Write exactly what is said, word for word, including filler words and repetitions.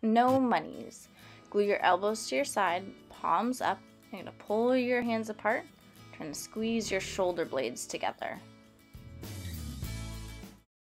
No monies. Glue your elbows to your side, palms up. You're going to pull your hands apart, trying to squeeze your shoulder blades together.